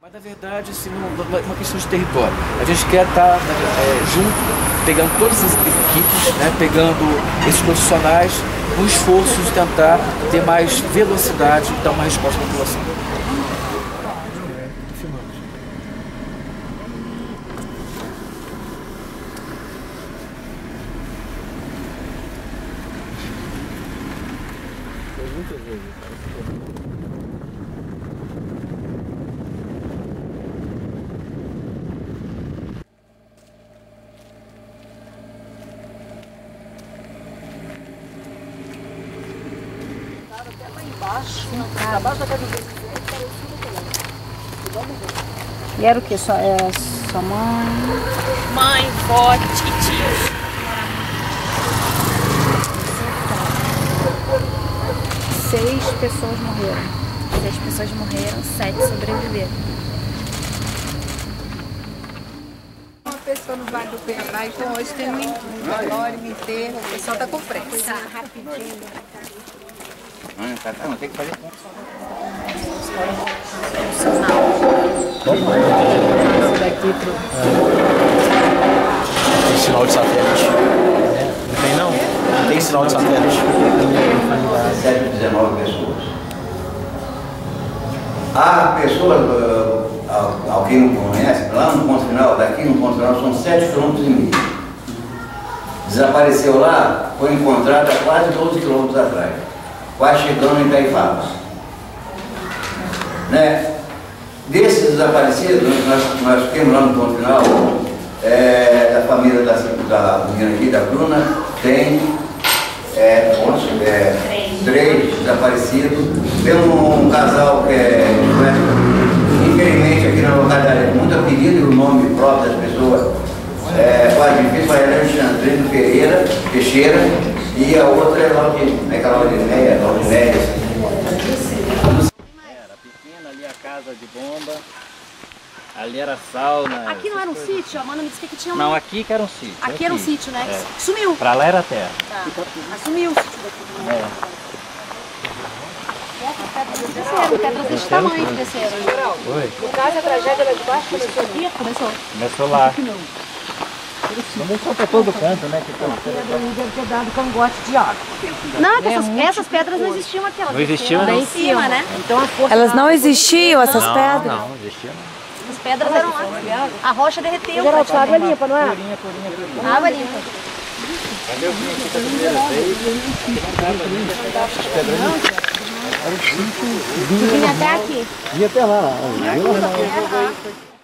Mas na verdade, assim, não é uma questão de território. A gente quer estar junto, pegando todas as equipes, né, pegando esses profissionais, no esforço de tentar ter mais velocidade e dar uma resposta à população. Muitas vezes, até lá embaixo, abaixo da casa do presidente, parecido com ela. E era o que? Sua mãe? Mãe, vó, tios. 6 pessoas morreram. 6 pessoas morreram, 7 sobreviveram. Uma pessoa no Vale do Penabá, então hoje tem um velório, um enterro, o pessoal está com pressa. Tá, rapidinho. Não, tem que fazer. Tem sinal de satélite. Não tem não? Não tem sinal de satélite. 19 pessoas. Há pessoas, alguém não conhece, lá no ponto final, daqui no ponto final, são 7,5 km. Desapareceu lá, foi encontrada quase 12 km atrás, quase chegando em Itaipava. Né? Desses desaparecidos, nós ficamos lá no ponto final, da família da menina aqui, da Bruna, tem 3 desaparecidos. Tem um casal que infelizmente aqui na localidade é muito apelido, o nome próprio das pessoas quase difícil, mas é Alexandrino Pereira, Teixeira, e a outra é Laudinéia. Era pequena, ali a casa de bomba, ali era sauna. Aqui não era um sítio? A Amanda me disse que tinha um... Não, aqui que era um sítio. Aqui era um sítio, né? É. Sumiu. Pra lá era terra. Tá. Assumiu o sítio daqui. É. Pedras desse tamanho que desceram. Foi. No caso, a tragédia lá de baixo começou aqui? Começou lá. Não deixou pra todo canto, né? Deve ter dado cangote de água. Não, essas pedras não existiam aqui. Elas Não existiam, lá não? em cima, né? Então a força Elas não existiam, essas pedras? Não existia. As pedras eram lá. A rocha derreteu. Geraldo, a água limpa, não é? A água limpa. Quando eu vim aqui pela primeira vez, Vinha até aqui. Ia até lá.